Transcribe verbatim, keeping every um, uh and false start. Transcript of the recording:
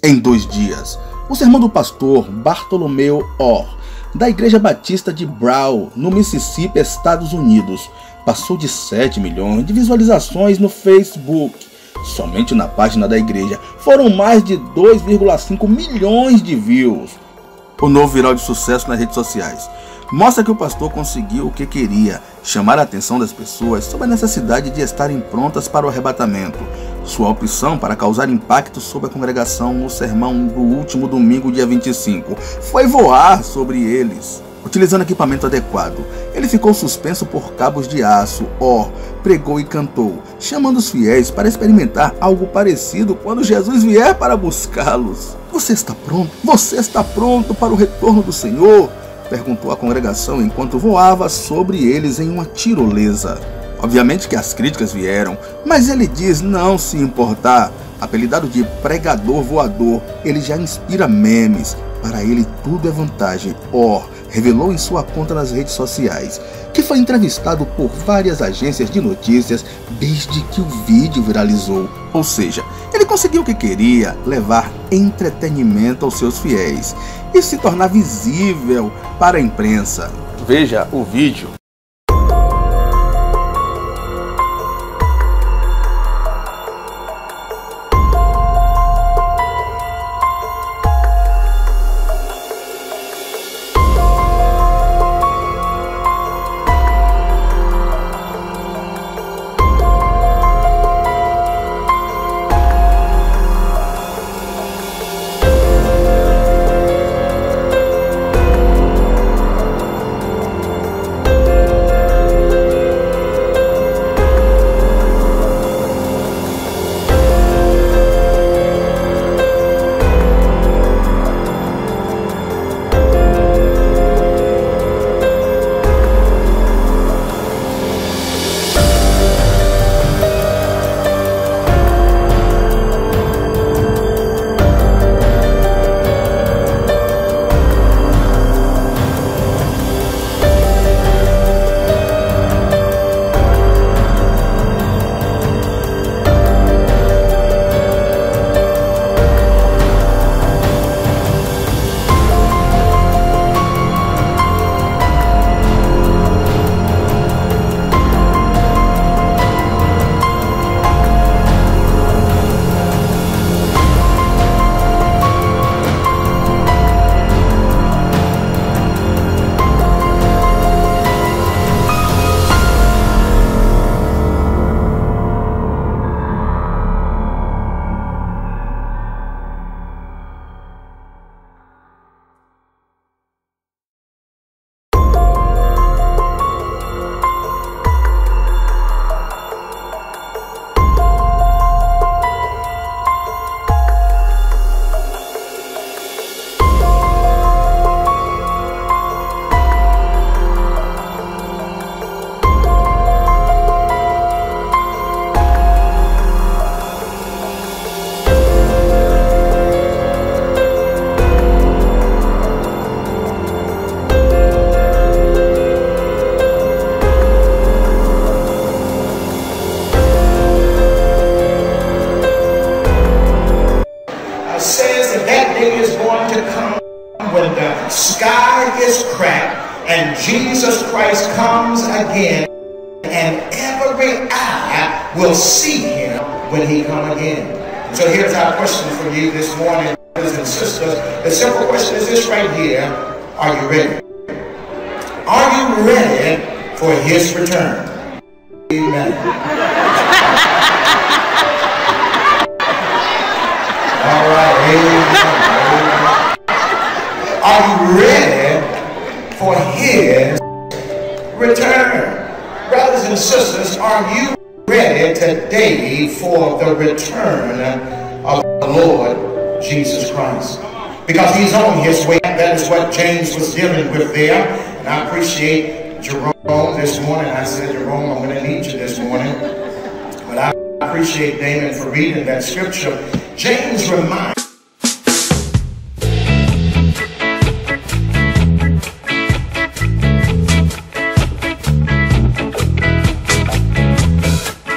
em dois dias. O sermão do pastor Bartolomeu Orr, da Igreja Batista de Brown, no Mississippi, Estados Unidos, passou de sete milhões de visualizações no Facebook. Somente na página da igreja foram mais de dois vírgula cinco milhões de views. O novo viral de sucesso nas redes sociais mostra que o pastor conseguiu o que queria: chamar a atenção das pessoas sobre a necessidade de estarem prontas para o arrebatamento. Sua opção para causar impacto sobre a congregação no sermão do último domingo, dia vinte e cinco, foi voar sobre eles. Utilizando equipamento adequado, ele ficou suspenso por cabos de aço. Orr pregou e cantou, chamando os fiéis para experimentar algo parecido quando Jesus vier para buscá-los. Você está pronto? Você está pronto para o retorno do Senhor? Perguntou a congregação enquanto voava sobre eles em uma tirolesa. Obviamente que as críticas vieram, mas ele diz não se importar. Apelidado de pregador voador, ele já inspira memes. Para ele tudo é vantagem. Orr revelou em sua conta nas redes sociais que foi entrevistado por várias agências de notícias desde que o vídeo viralizou. Ou seja, ele conseguiu o que queria: levar entretenimento aos seus fiéis e se tornar visível para a imprensa. Veja o vídeo. When the sky is cracked and Jesus Christ comes again, and every eye will see him when he comes again. So here's our question for you this morning, brothers and sisters. The simple question is this right here: are you ready? Are you ready for his return? Amen. All right, amen. Are you ready for his return? Brothers and sisters, are you ready today for the return of the Lord Jesus Christ? Because he's on his way. That is what James was dealing with there. And I appreciate Jerome this morning. I said, Jerome, I'm going to need you this morning. But I appreciate Damon for reading that scripture. James reminds